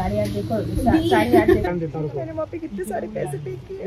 4,000 देखो, 4,000 देखो। मैंने वहाँ पे कितने सारे पैसे पे किए।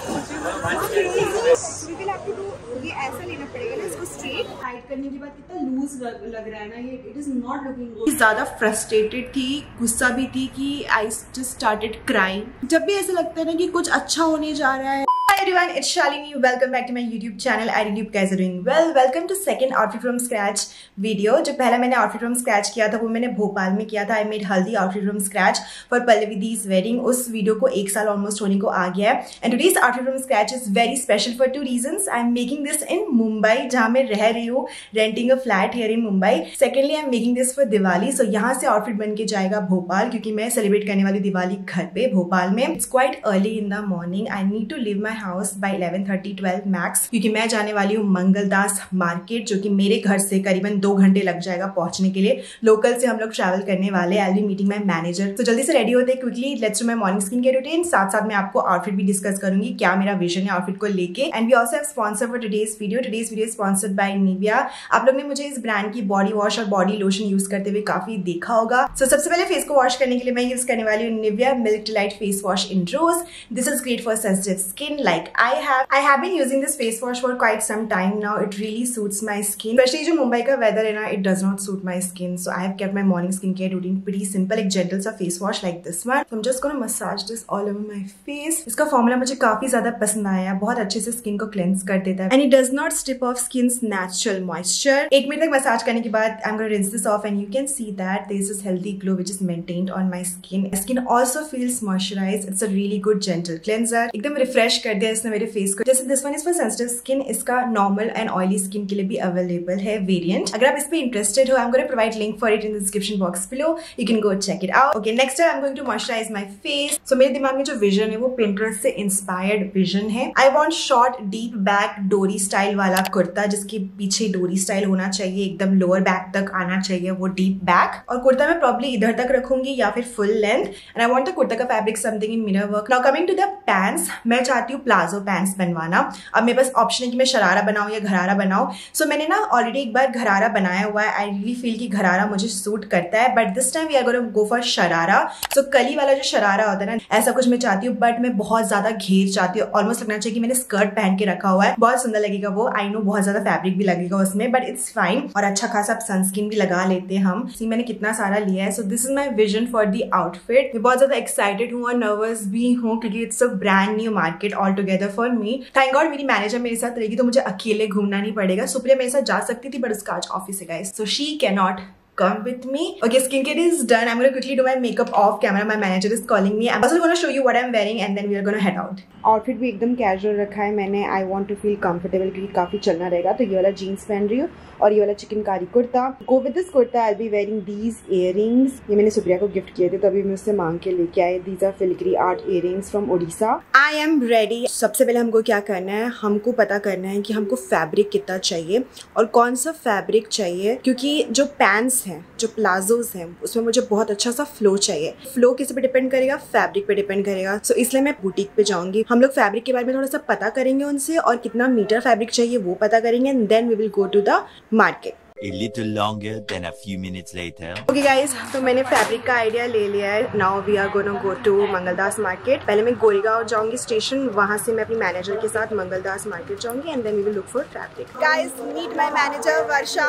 ये ऐसा लेना पड़ेगा ना, इसको स्ट्रेट हाइड करने के बाद कितना लूज लग रहा है ना ये। It is not looking good. ज्यादा फ्रस्ट्रेटेड थी, गुस्सा भी थी कि आई जस्ट स्टार्टेड क्राइंग। जब भी ऐसा लगता है ना कि कुछ अच्छा होने जा रहा है। Hi everyone, it's Shalini. Welcome back to my YouTube channel. I really hope you guys are doing well. Welcome to second outfit from scratch video. जो पहला मैंने outfit from scratch किया था वो मैंने भोपाल में किया था. I made हल्दी outfit from scratch for Pallavi's wedding. उस वीडियो को 1 साल almost होने को आ गया है. And today's outfit from scratch is very special for 2 reasons. I'm making this in Mumbai, जहाँ मैं रह रही हूँ, renting a flat here in Mumbai. Secondly, I'm making this for Diwali. So यहाँ से outfit बन के जाएगा भोपाल, क्योंकि मैं celebrate करने वाली दिवाली घर पे भोपाल में. It's quite early in the morning. I need to leave my house by 11:30-12 max, क्योंकि मैं जाने वाली हूँ मंगलदास मार्केट, जो कि मेरे घर से करीबन 2 घंटे लग जाएगा पहुंचने के लिए. लोकल से हम लोग ट्रैवल करने वाले. I will be meeting my manager. तो जल्दी से रेडी होते हैं quickly. Let's do my morning skin care routine. साथ साथ मैं आपको आउटफिट भी डिस्कस करूंगी, क्या मेरा विजन है आउटफिट को लेके. And we also have sponsor for today's video. Today's video sponsored by Nivea. आप लोग ने मुझे इस ब्रांड की बॉडी वॉश और बॉडी लोशन यूज करते हुए काफी देखा होगा. सो सबसे पहले फेस को वॉश करने के लिए मैं यूज करने वाली हूँ Nivea milk delight face wash in rose. This is great for sensitive skin like I have been using this face wash for quite some time now. It really suits my skin. Especially जो मुंबई का weather है ना, it does not suit my skin. So I have kept my morning skincare routine pretty simple. एक gentle सा face wash like this one. So I'm just gonna massage this all over my face. इसका formula मुझे काफी ज्यादा पसंद आया. बहुत अच्छे से skin को cleanse कर देता है. And it does not strip off skin's natural moisture. 1 minute तक मसाज करने के बाद I'm gonna rinse this off and you can see that there is this healthy glow which is maintained on my skin. My skin also feels moisturized. It's a really good gentle cleanser. एकदम refresh कर दिया इसने मेरे face को. जैसे this one is for sensitive skin, इसका normal and oily skin के लिए भी available है variant. अगर आप इस पे interested हो, I'm going to provide link for it in the description box below. You can go check it out. Okay, next I'm going to moisturize my face. So मेरे दिमाग में जो vision है वो Pinterest से inspired vision है. I want short deep back डोरी style वाला कुर्ता, जिसके पीछे डोरी style होना चाहिए, एकदम lower back तक आना चाहिए वो deep back. और कुर्ता मैं probably इधर तक रखूंगी या फिर full length. And I want the kurta का fabric something in mirror work. Now coming to the pants, मैं चाहती हूँ प्लाजो pants बनवाना. अब मेरे पास ऑप्शन है कि मैं शरारा बनाऊं या घरारा बनाऊं. सो मैंने ना ऑलरेडी एक बार घरारा बनाया हुआ है. आई रियली फील कि घरारा मुझे सूट करता है, but this time we are going to go for sharara. So कली वाला जो शरारा होता है ना, ऐसा कुछ मैं चाहती हूँ, बट मैं बहुत ज्यादा घेर चाहती हूँ. ऑलमोस्ट लगना चाहिए कि मैंने स्कर्ट पहन के रखा हुआ है. बहुत सुंदर लगेगा वो. आई नो बहुत ज्यादा फैब्रिक भी लगेगा उसमें, बट इट्स फाइन. और अच्छा खासा सनस्क्रीन भी लगा लेते हैं हम. सी मैंने कितना सारा लिया है. So this is my vision for the outfit. मैं बहुत ज्यादा एक्साइटेड हूँ और नर्वस भी हूँ, क्योंकि it's a brand new market all together for me. Thank god मेरी मैनेजर मेरे साथ रहेगी, तो मुझे अकेले घूमना नहीं पड़ेगा. सुप्रिया मेरे साथ जा सकती थी, बट उसका आज ऑफिस है guys, so she cannot come with me. Okay, skincare is done. I'm gonna quickly do my makeup off camera. My manager is calling me. I'm also gonna show you what I'm wearing and then we are gonna head out. Outfit भी एकदम casual रखा है मैंने. I want to feel comfortable, क्योंकि काफी चलना रहेगा. तो ये वाला जीन्स पहन रही हूँ और ये वाला chikankari kurta. Go with this kurta I be wearing these earrings. ये मैंने सुप्रिया को गिफ्ट किए थे, तो अभी मैं उससे मांग के लेके आई. These are filigree art earrings from Odisha. I am ready. सबसे पहले हमको क्या करना है, हमको पता करना है कि हमको फैब्रिक कितना चाहिए और कौन सा फैब्रिक चाहिए, क्योंकि जो पैंट्स हैं, जो प्लाजोज हैं, उसमें मुझे बहुत अच्छा सा फ्लो चाहिए. फ्लो किस पे डिपेंड करेगा, फैब्रिक पे डिपेंड करेगा. सो इसलिए मैं बुटीक पे जाऊंगी. हम लोग फैब्रिक के बारे में थोड़ा सा पता करेंगे उनसे, और कितना मीटर फैब्रिक चाहिए वो पता करेंगे. And then we will go to the market. A little longer than a few minutes later. Okay guys, तो मैंने फैब्रिक का आइडिया ले लिया है. Now we are gonna go to Mangaldas market. पहले मैं गोरेगांव जाऊंगी स्टेशन, वहां से मैं अपनी मैनेजर के साथ मंगलदास मार्केट जाऊंगी and then we will look for fabric. Guys meet my manager Varsha.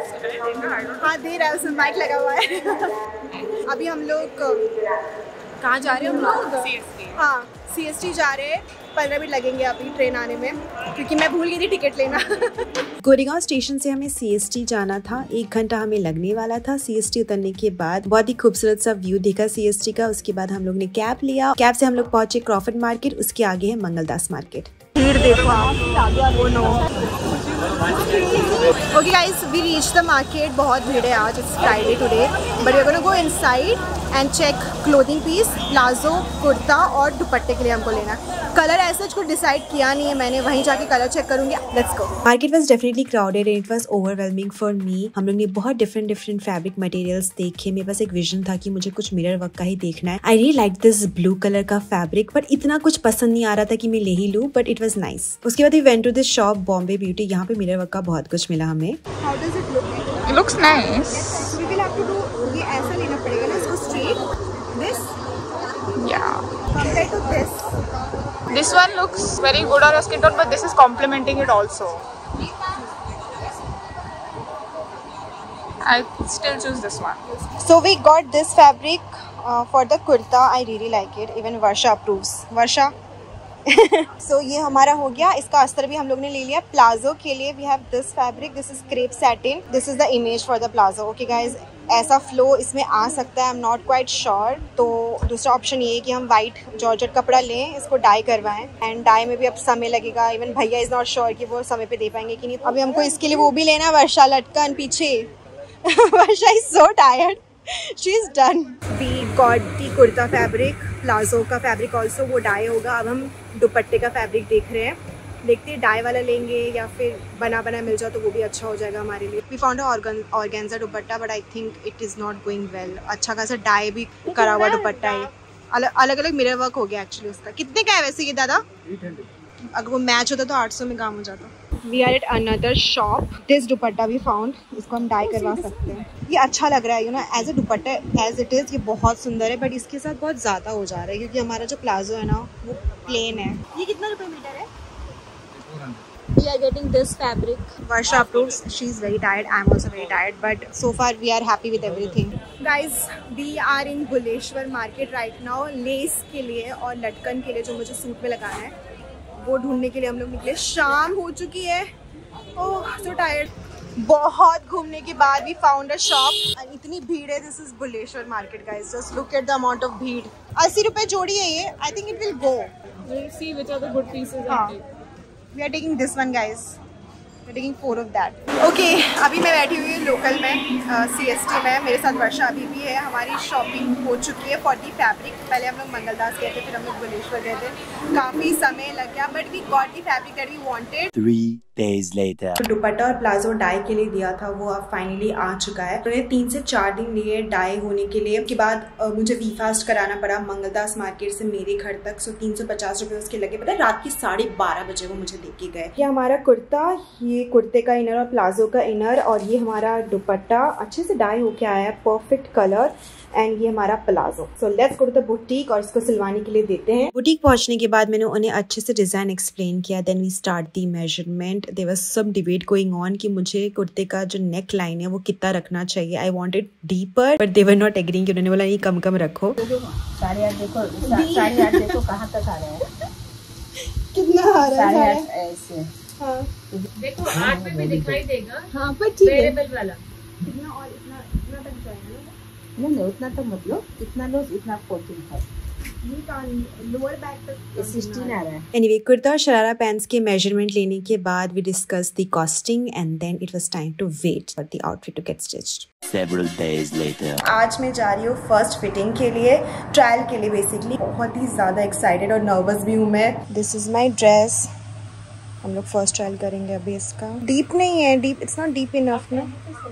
हाँ दे रहा है, उसमें माइक लगा हुआ है. अभी हम लोग कहाँ जा रहे हैं हम लोग? हाँ CST जा रहे हैं. 15 मिनट लगेंगे अभी ट्रेन आने में, क्योंकि मैं भूल गई थी टिकट लेना. गोरेगांव स्टेशन से हमें CST जाना था. 1 घंटा हमें लगने वाला था. CST उतरने के बाद बहुत ही खूबसूरत सा व्यू देखा CST का. उसके बाद हम लोग ने कैब लिया. कैब से हम लोग पहुंचे क्रॉफर्ड मार्केट. उसके आगे है मंगलदास मार्केट. भीड़ देखो आप. Okay guys, we reach the market. बहुत भीड़ है आज. It's Friday today, but we are gonna go inside and check clothing piece, palazzo, kurta और दुपट्टे के लिए हमको लेना है. कलर ऐसा कुछ डिसाइड किया नहीं है मैंने, वहीं जाके कलर चेक करूंगी. Let's go. Market was definitely crowded and it was overwhelming for me. हम लोग ने बहुत डिफरेंट फैब्रिक मटेरियल्स देखे. मेरे पास एक विजन था कि मुझे कुछ मिरर वर्क का ही देखना है. I really like this blue colour का फैब्रिक, बट इतना कुछ पसंद नहीं आ रहा था कि मैं ले ही लूं, बट इट वाज नाइस. उसके बाद we went to this shop Bombay beauty. यहाँ पे मिरर वर्क का बहुत कुछ मिला हमें. How does it look? It looks nice. We will have to do, ये ऐसा लेना पड़ेगा ना, इसको straight this This one looks very good on your skin tone, but this is complementing it also. I still choose this one. So we got this fabric for the kurta. I really like it. Even Varsha approves. Varsha. So ये हमारा हो गया. इसका अस्तर भी हम लोग ने ले लिया. प्लाजो के लिए we have this fabric. This is crepe satin. This is the image for the plazo. Okay guys, ऐसा फ्लो इसमें आ सकता है. I'm not quite sure. तो दूसरा ऑप्शन ये है कि हम वाइट जॉर्जेट कपड़ा लें, इसको डाई करवाएं. एंड डाई में भी अब समय लगेगा. इवन भैया इज नॉट श्योर कि वो समय पे दे पाएंगे कि नहीं. अभी हमको इसके लिए वो भी लेना. वर्षा लटकन पीछे. Varsha is so tired. She is done. We got the kurta fabric, plazo का फैब्रिक ऑल्सो वो डाई होगा. अब हम दुपट्टे का फैब्रिक देख रहे हैं. देखते हैं डाई वाला लेंगे या फिर बना मिल जाए तो वो भी अच्छा हो जाएगा हमारे लिए. We found a organza dupatta but I think it is not going well. अच्छा खासा डाई भी करा हुआ दुपट्टा है. अलग अलग मिरर वर्क हो गया एक्चुअली उसका. कितने का है वैसे ये दादा? 800. अगर वो मैच होता तो 800 में काम हो जाता. We are at another shop. This दुपट्टा भी found. इसको हम डाई करवा सकते हैं. ये अच्छा लग रहा है, you know, as a dupatta as it is ये बहुत सुंदर है. बट इसके साथ बहुत ज़्यादा हो जा रहा है क्योंकि हमारा जो प्लाजो है ना वो प्लेन है. ये कितना रुपए मीटर है? We are getting this fabric. Varsha approves. She is very tired. I am also very tired. But so far we are happy with everything. Guys, we are in Buleshwar market right now. Lace के लिए और लटकन के लिए जो मुझे suit में लगाना है वो ढूंढने के लिए हम लोग निकले. शाम हो चुकी है. Oh so tired. बहुत घूमने के बाद भी फाउंड अ शॉप. इतनी भीड़ है. This is Buleshwar market guys. Just look at the amount of भीड़. 80 रुपए जोड़ी है ये. I think it will go. We'll see which are the good pieces. We are taking this one guys. We are taking 4 of that. Okay, अभी मैं बैठी हुई हूँ लोकल में, CST में. मेरे साथ वर्षा अभी भी है. हमारी शॉपिंग हो चुकी है फॉर दी फैब्रिक. पहले हम लोग मंगलदास गए थे, फिर हम लोग बुलेश्वर गए थे. काफ़ी समय लग गया but we got the fabric that we wanted. 3 days later. Dupatta और प्लाजो डाई के लिए दिया था वो अब फाइनली आ चुका है. उन्होंने 3 से 4 दिन लिए डाई होने के लिए. उसके बाद मुझे वी फास्ट कराना पड़ा मंगलदास मार्केट से मेरे घर तक. सो 350 रुपये उसके लगे. पता है रात की 12:30 बजे वो मुझे दे के गए. ये हमारा कुर्ता, ये कुर्ते का इनर और प्लाजो का इनर, और ये हमारा दुपट्टा अच्छे से डाई होके आया है. Perfect colour. एंड ये हमारा palazzo. So let's go to the boutique और इसको सिलवाने के लिए देते हैं. बुटीक पहुंचने के बाद मैंने उन्हें अच्छे से डिजाइन एक्सप्लेन किया. Then we start the measurement. There was some debate going on कि मुझे कुर्ते का जो नेक लाइन है वो कितना रखना चाहिए. I wanted deeper but they were not agreeing. उन्होंने बोला ये कम रखो. 8.5 देखो 8.5 देखो कहाँ तक आ रहा है. कितना आ रहा है? 8.5 ऐसे. हाँ देखो 8 में भी दिखाई देगा. हाँ पर ठीक है. वेरिएबल वाला कितना और इतना तक जाएगा ना. नहीं उतना तो मतलब कितना लो इतना 14 है. लोअर बैक तक 16 आ रहा है. एनीवे कुर्ता और शरारा पैंट्स के मेजरमेंट लेने के बाद we discuss the costing and then it was time to wait for the outfit to get stitched. Several days later. आज मैं जा रही हूँ फर्स्ट फिटिंग के लिए, ट्रायल के लिए बेसिकली. बहुत ही ज़्यादा एक्साइटेड और नर्वस भी हूँ मैं. This is my dress. हम लोग फर्स्ट ट्रायल करेंगे अभी इसका. डीप नहीं है, deep it's not deep enough ना.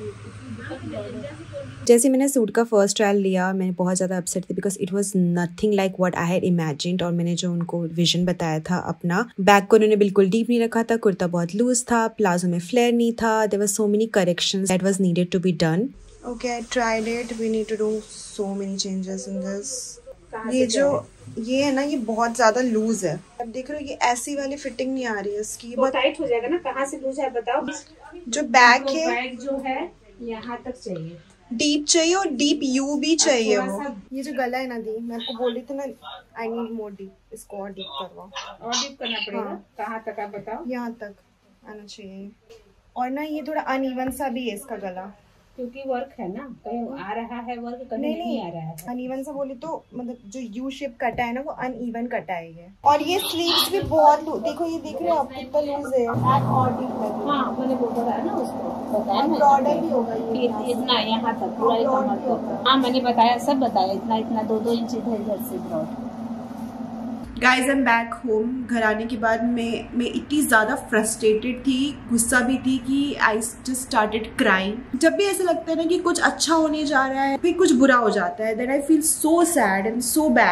जैसे मैंने सूट का फर्स्ट ट्रायल लिया मैंने बहुत ज़्यादा अपसेट थी because it was nothing like what I had imagined. और मैंने जो उनको विजन बताया था अपना, बैक को उन्होंने बिल्कुल डीप नहीं रखा था. कुर्ता बहुत लूज था. प्लाजो में फ्लेयर नहीं था. There were so many corrections that was needed to be done. Okay I tried it. We need to do so many changes in this. ये है ना ये बहुत ज्यादा लूज है. अब देख रहे हो ये ऐसी वाली फिटिंग नहीं आ रही है इसकी. बहुत टाइट हो जाएगा ना. कहाँ से लूज है बताओ. जो बैक है बैक जो है यहाँ तक चाहिए. डीप चाहिए और डीप यू भी चाहिए. वो ये जो गला है ना दी, मैं आपको बोल रही थी ना आई नीड मोर डीप. इसको और डीप करवाओ. और डीप करना पड़ेगा. कहाँ तक आप बताओ. यहाँ तक आना चाहिए. और ना ये थोड़ा अनइवन सा भी है इसका गला क्योंकि वर्क है ना. कहीं आ रहा है वर्क, कहीं नहीं आ रहा है. अनइवन सा बोले तो मतलब जो यू शेप कटा है ना वो अनइवन कटा है. और ये स्लीव्स भी बहुत देखो ये देख रहे हो आप कितना लूज है. और डीप लगे. हाँ मैंने बोला है ना उसको बताया. ब्रॉडर भी होगा ये. इतना यहाँ तक पूरा कमर तक. हाँ मैंने बताया, सब बताया. इतना 2 इंच इधर से broad. Guys I am back home. घर आने के बाद मैं इतनी ज़्यादा फ्रस्ट्रेटेड थी, गुस्सा भी थी कि आई जस्ट स्टार्टेड क्राइंग. जब भी ऐसा लगता है ना कि कुछ अच्छा होने जा रहा है फिर कुछ बुरा हो जाता है, then I feel so sad and so bad.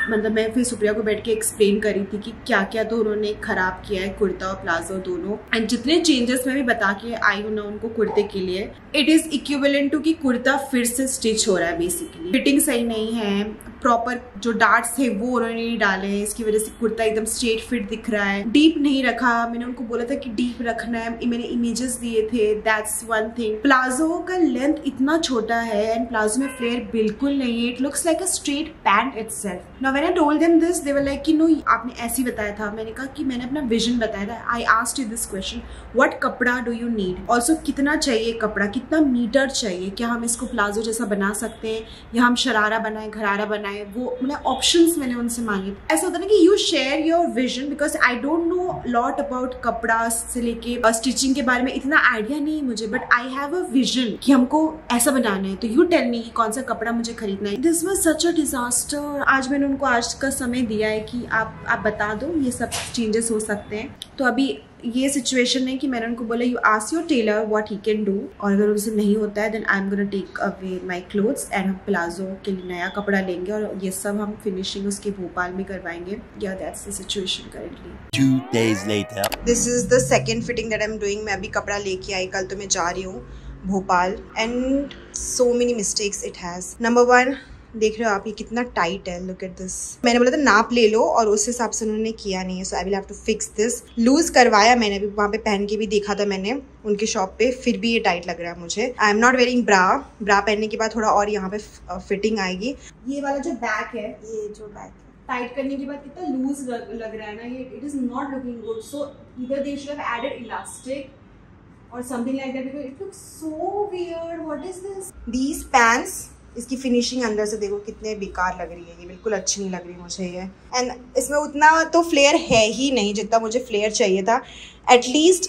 मतलब मैं फिर सुप्रिया को बैठ के एक्सप्लेन करी थी कि क्या क्या तो उन्होंने खराब किया है कुर्ता और प्लाजो दोनों, एंड जितने चेंजेस मैं भी बता के आई हूँ ना उनको कुर्ते के लिए, इट इज इक्विवेलेंट टू कि कुर्ता फिर से स्टिच हो रहा है। बेसिकली फिटिंग सही नहीं है, प्रॉपर जो डार्ट्स थे वो उन्होंने नहीं डाले, इसकी वजह से कुर्ता एकदम स्ट्रेट फिट दिख रहा है। डीप नहीं रखा, मैंने उनको बोला था कि डीप रखना है, मैंने इमेजेस दिए थे, दैट्स वन थिंग। प्लाजो का लेंथ इतना छोटा है एंड प्लाजो में फ्लेयर बिल्कुल नहीं है, it looks like a straight pant itself. Now when I told them this they were like कि नो आपने ऐसे ही बताया था। मैंने कहा कि मैंने अपना विजन बताया था। I asked you this question, what कपड़ा डू यू नीड, ऑल्सो कितना चाहिए कपड़ा, कितना मीटर चाहिए, क्या हम इसको प्लाजो जैसा बना सकते हैं या हम शरारा बनाए, घरारा बनाए, वो मतलब ऑप्शंस मैंने उनसे मांगे। ऐसा होता है ना कि you share your vision, because I don't know lot about कपड़ा से लेके स्टिचिंग के बारे में इतना आइडिया नहीं मुझे, but I have a vision कि हमको ऐसा बनाना है, तो यू टेल मी कौन सा कपड़ा मुझे खरीदना है। This was such a disaster. आज मैंने उनको आज का समय दिया है कि आप बता दो, ये सब चेंजेस हो सकते हैं। तो अभी ये सिचुएशन है कि मैंने उनको बोला you ask your tailor what he can do, और अगर उनसे नहीं होता है then I am gonna take away my clothes and हम प्लाजो के लिए नया कपड़ा लेंगे और ये सब हम फिनिशिंग उसके भोपाल में करवाएंगे। या that's the situation currently. 2 days later. This is the second fitting that I am doing. मैं अभी कपड़ा लेके आई, कल तो मैं जा रही हूँ Bhopal and so many mistakes it has. Number 1, देख रहे हो आप ये कितना टाइट है, लुक एट दिस। मैंने बोला था नाप ले लो और उस हिसाब से उन्होंने किया नहीं है, so I will have to fix this. Loose करवाया मैंने भी, वहाँ पे पहन के भी देखा था मैंने उनके शॉप पे, फिर भी ये टाइट लग रहा है मुझे। I am not wearing bra पहनने के बाद थोड़ा और यहाँ पे फिटिंग आएगी। ये वाला जो बैक है, ये जो बैक टाइट करने के बाद कितना लूज लग रहा है ना ये, it is not looking good. So either they should have added elastic और something like that, because it looks so weird. What is this? These pants, इसकी फिनिशिंग अंदर से देखो कितने बेकार लग रही है, ये बिल्कुल अच्छी नहीं लग रही मुझे ये। एंड इसमें उतना तो फ्लेयर है ही नहीं जितना मुझे फ्लेयर चाहिए था। एटलीस्ट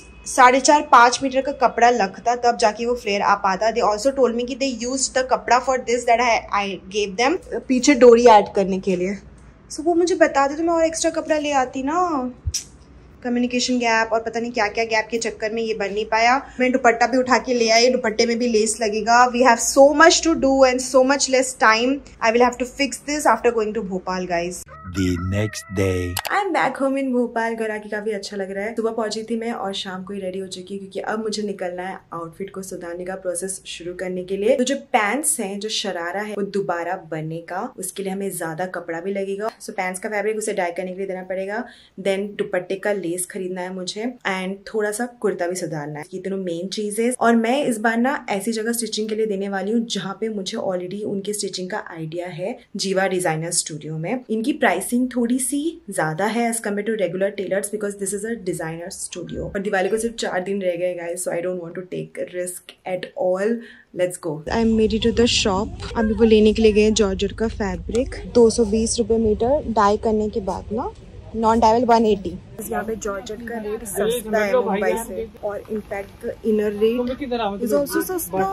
4.5-5 मीटर का कपड़ा लगता तब जाके वो फ्लेयर आ पाता। दे ऑल्सो टोल्ड मी कि दे यूज द कपड़ा for this that I gave them, पीछे डोरी ऐड करने के लिए। सो वो मुझे बता दे तो मैं और एक्स्ट्रा कपड़ा ले आती ना। कम्युनिकेशन गैप और पता नहीं क्या क्या गैप के चक्कर में ये बन नहीं पाया। मैं दुपट्टा भी उठा के ले आई, दुपट्टे में भी लेस लगेगा। We have so much to do and so much less time. I will have to fix this after going to Bhopal guys. The next day. I am back home in Bhopal. घर आके काफी अच्छा लग रहा है। सुबह पहुंची थी मैं और शाम को ही रेडी हो चुकी, क्योंकि अब मुझे निकलना है आउटफिट को सुधारने का प्रोसेस शुरू करने के लिए। तो जो पैंट्स हैं, जो शरारा है, वो दोबारा बनेगा, उसके लिए हमें ज्यादा कपड़ा भी लगेगा। सो पैंट्स का फैब्रिक उसे डाई करने के लिए देना पड़ेगा। देन दुपट्टे का लेस खरीदना है मुझे एंड थोड़ा सा कुर्ता भी सुधारना है। ये तीनों मेन चीजें। और मैं इस बार ना ऐसी जगह स्टिचिंग के लिए देने वाली हूँ जहाँ पे मुझे ऑलरेडी उनके स्टिचिंग का आइडिया है, जीवा डिजाइनर स्टूडियो में। इनकी प्राइसिंग थोड़ी सी ज्यादा है as compare to regular tailors, because this is a designer studio. और दिवाली को सिर्फ 4 दिन रह गए guys, so I don't want to take risk at all. Let's go. I am made to the shop. अभी वो लेने के लिए गए जॉर्जेट का फैब्रिक, 220 रुपए मीटर। डाई करने के बाद ना नॉन डाइवल 180। यहाँ पे जॉर्जेट का रेट सस्ता है मुंबई से, और in fact inner rate is also सस्ता।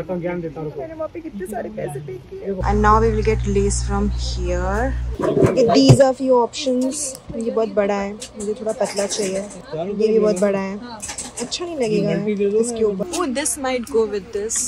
मैंने वहाँ पे कितने सारे पैसे पे किए। And now we will get lace from here. These are few options. ये बहुत बड़ा है, मुझे थोड़ा पतला चाहिए। ये भी बहुत बड़ा है, अच्छा नहीं लगेगा इसके ऊपर। Oh this might go with this.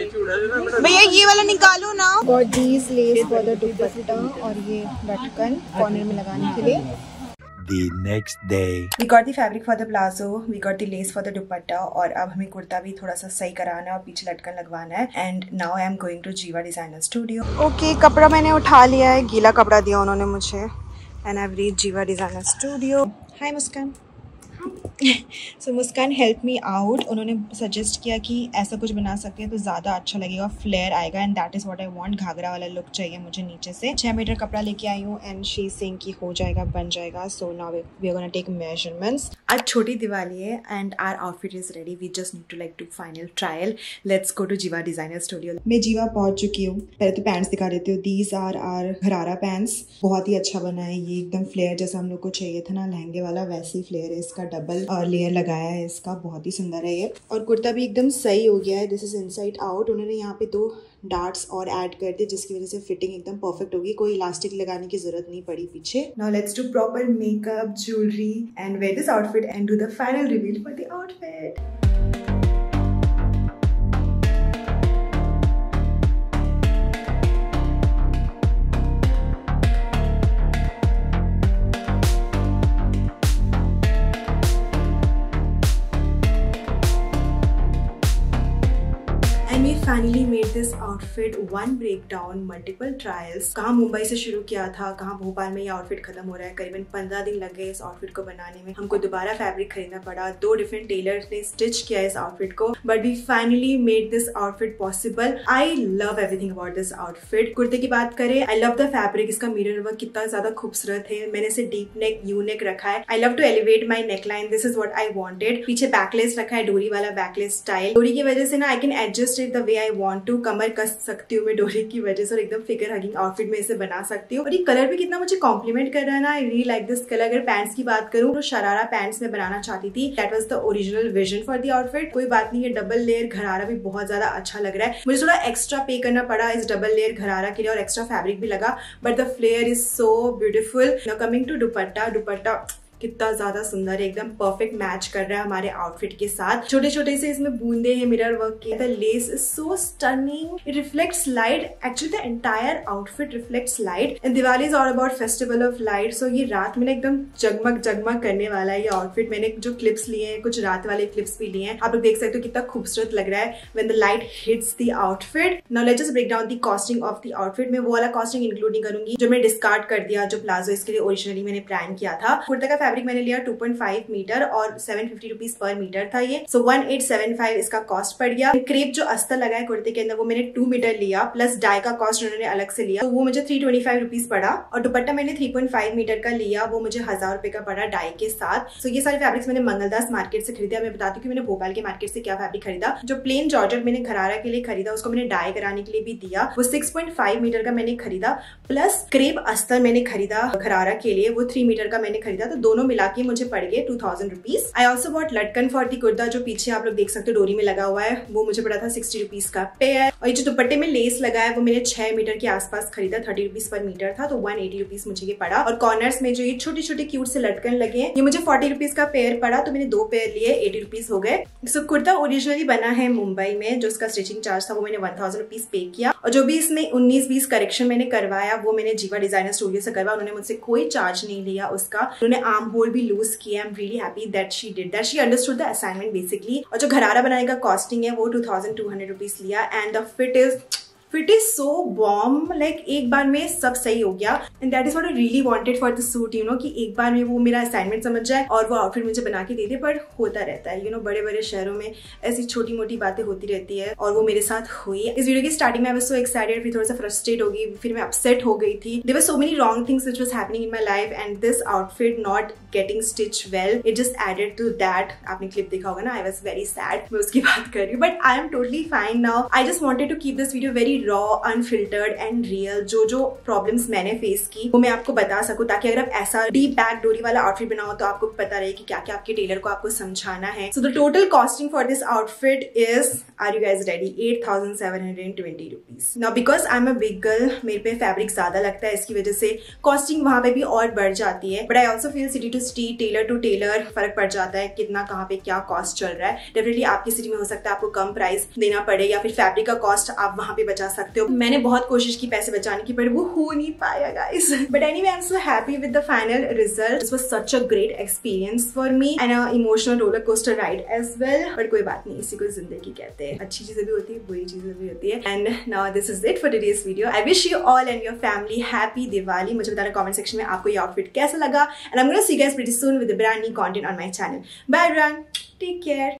भैया ये वाला निकालो ना। और these lace for the dupatta और ये लटकन कॉर्नर में लगाने के लिए। The next day. We got the fabric for the palazzo, we got the lace for the dupatta, और अब हमें कुर्ता भी थोड़ा सा सही कराना है और पीछे लटकन लगवाना है। And now I am going to Jeeva designer studio. Okay, कपड़ा मैंने उठा लिया है, गीला कपड़ा दिया उन्होंने मुझे। And I have reached Jeeva designer studio. Hi Muskaan. So Muskaan help me out. उन्होंने सजेस्ट किया कि ऐसा कुछ बना सकते हैं तो ज़्यादा अच्छा लगेगा, फ्लेयर आएगा, and that is what I want. Ghagra वाला लुक चाहिए मुझे नीचे से। 6 मीटर कपड़ा लेके आई हूँ एंड शी सेइंग कि हो जाएगा, बन जाएगा। So now we are gonna take measurements. आज छोटी दिवाली है and our outfit is ready. We just need to like to final trial. Let's go to Jeeva designer studio. मैं जीवा पहुंच चुकी हूँ। पहले तो पैंट्स दिखा देती हूँ। These are gharara pants. बहुत ही अच्छा बना है ये, एकदम फ्लेयर जैसा हम लोग को चाहिए था ना लहंगे वाला, वैसे ही फ्लेयर है इसका। डबल लेयर लगाया है इसका, बहुत ही सुंदर है ये। और कुर्ता भी एकदम सही हो गया है। This is inside out. उन्होंने यहाँ पे 2 डार्ट्स और ऐड कर दिए जिसकी वजह से फिटिंग एकदम परफेक्ट होगी। कोई इलास्टिक लगाने की जरूरत नहीं पड़ी पीछे। Now let's do proper makeup, jewellery and wear this outfit and do the final reveal for the outfit. Finally made this outfit, one breakdown, multiple trials. कहाँ मुंबई से शुरू किया था, कहाँ भोपाल में ये आउटफिट खत्म हो रहा है। करीबन 15 दिन लग गए इस आउटफिट को बनाने में। हमको दोबारा फैब्रिक खरीदना पड़ा, 2 डिफरेंट टेलर्स ने स्टिच किया इस आउटफिट को, but we finally made this outfit possible. I love everything about this outfit. कुर्ते की बात करें, आई लव द फैब्रिक, इसका मिरर वर्क कितना ज्यादा खूबसूरत है। मैंने इसे डीप नेक, यू नेक रखा है। I love to elevate my neckline, this is what I wanted. पीछे बैकलेस रखा है, डोरी वाला बैकलेस स्टाइल। डोरी की वजह से ना I can adjust it the way I want to. कमर कस सकती हूँ मैं डोरी की वजह से और एकदम फिगर हगिंग आउटफिट में इसे बना सकती हूँ। और ये कलर भी कितना मुझे कॉम्प्लीमेंट कर रहा है ना। I really like this colour. अगर पैंट्स की बात करूँ तो शरारा पैंट्स में बनाना चाहती थी, that was the original vision for the outfit. कोई बात नहीं, ये डबल लेयर घरारा भी बहुत ज्यादा अच्छा लग रहा है। मुझे थोड़ा एक्स्ट्रा पे करना पड़ा इस डबल लेयर घरारा के लिए और एक्स्ट्रा फैब्रिक भी लगा, but the flare is so beautiful. Now coming to dupatta, dupatta कितना ज्यादा सुंदर है, एकदम परफेक्ट मैच कर रहा है हमारे आउटफिट के साथ। छोटे छोटे से इसमें बूंदे हैं मिरर वर्क के। The lace is so stunning, it reflects light. Actually the entire outfit reflects light and Diwali is all about festival of light. So ये रात में एकदम जगमग जगमग करने वाला है ये आउटफिट। मैंने जो क्लिप्स लिए हैं, कुछ रात वाले क्लिप्स भी लिए हैं, आप लोग देख सकते हो कितना खूबसूरत लग रहा है when the light hits the outfit. Now let's just break down the costing of the outfit. मैं वो वाला कॉस्टिंग इंक्लूड नहीं करूंगी जो मैं डिस्कार्ड कर दिया, जो प्लाजो इसके लिए ओरिजिनली मैंने प्लान किया था। कुर्ते का फैब्रिक मैंने लिया 2.5 मीटर और 750 रुपीज पर मीटर था ये। सो 1875 इसका कॉस्ट पड़ गया। क्रेप जो अस्तर लगा है कुर्ते के अंदर वो मैंने 2 मीटर लिया, प्लस डाई का कॉस्ट उन्होंने अलग से लिया, तो वो मुझे 325 रुपीज पड़ा। और दुपट्टा मैंने 3.5 मीटर का लिया, वो मुझे 1000 रुपए का पड़ा डाई के साथ। सो ये सारे फैब्रिक्स मैंने मंगलदास मार्केट से खरीदा। मैं बताती हूँ कि मैंने भोपाल के मार्केट से क्या फैब्रिक खरीदा। जो प्लेन जॉर्जेट मैंने घरारा के लिए खरीदा, उसको मैंने डाई कराने के लिए भी दिया, वो 6.5 मीटर का मैंने खरीदा, प्लस क्रेप अस्तर मैंने खरीदा घरारा के लिए, वो 3 मीटर का मैंने खरीदा। तो दोनों मिला के मुझे पड़ गए 2000 rupees. I also bought latkan for the kurta, जो पीछे आप लोग देख सकते हो डोरी में लगा हुआ है, वो मुझे पड़ा था 60 रुपीज का पेयर। और ये जो दुपट्टे में लेस लगा है वो मैंने 6 मीटर के आसपास खरीदा, 30 रुपीज पर मीटर था, तो 180 रुपीज मुझे ये पड़ा। और कॉर्नर्स में जो ये छोटे छोटे क्यूट से लटकन लगे हैं, ये मुझे 40 रुपीज का पेयर पड़ा, तो मैंने 2 पेयर लिए, 80 रुपीज हो गए। सो कुर्ता ओरिजिनली बना है मुंबई में, जो उसका स्टिचिंग चार्ज था वो मैंने 1000 रुपीज पे किया। और जो भी इसमें 19-20 करेक्शन मैंने करवाया वो मैंने जीवा डिजाइनर स्टूडियो से करवाया। उन्होंने मुझसे कोई चार्ज नहीं लिया उसका। उन्होंने आर्म होल भी लूज किया। I am really happy that she did that, she understood the assignment basically. और जो घरारा बनाने का कॉस्टिंग है वो 2200 रुपीज लिया। And the fit is so bomb, like एक बार में सब सही हो गया। And that is what I really wanted for the suit, you know, कि एक बार में वो मेरा असाइनमेंट समझ जाए और वो आउटफिट मुझे बना के दे दे। पर होता रहता है, यू नो, बड़े बड़े शहरों में ऐसी छोटी मोटी बातें होती रहती है, और वो मेरे साथ हुई। इस वीडियो की स्टार्टिंग में आई वाज सो एक्साइटेड, फिर थोड़ा सा फ्रस्ट्रेट हो गई, फिर मैं अपसेट हो गई थी। There were so many wrong things which was happening in my life and this outfit not getting stitch well, it just added to that. आपने क्लिप देखा होगा ना, आई वाज वेरी सैड, मैं उसकी बात कर रही हूँ, but I am totally fine now. I just wanted to keep this video very raw, unfiltered and real. जो प्रॉब्लम्स मैंने फेस की वो मैं आपको बता सकूं, ताकि अगर आप ऐसा डीप बैक डोरी वाला आउटफिट बनाओ तो आपको पता रहे कि क्या क्या आपके टेलर को आपको समझाना है। So the total costing for this outfit is, are you guys ready, 8720 rupees. Now because I am a big girl, मेरे पे फैब्रिक ज्यादा लगता है, इसकी वजह से कॉस्टिंग वहां पे भी और बढ़ जाती है। But I also feel city to city, tailor to tailor फर्क पड़ जाता है कितना कहाँ पे क्या कॉस्ट चल रहा है। डेफिनेटली आपकी सिटी में हो सकता है आपको कम प्राइस देना पड़े, या फिर फैब्रिक का कॉस्ट आप वहां पे बचा सकते हो। मैंने बहुत कोशिश की पैसे बचाने की, पर वो हो नहीं पाया guys. But anyway, I am so happy with the final result. This was such a great experience for me and a emotional roller coaster ride as well. But कोई बात नहीं, इसी को जिंदगी कहते हैं। अच्छी चीजें भी होती है, बुरी चीजें भी होती है। And now this is it for today's video. I wish you all and your family happy Diwali. मुझे बताना कमेंट सेक्शन में आपको ये आउटफिट कैसा लगा, and I am gonna see you guys pretty soon with a brand new content on my channel. Bye everyone, take care.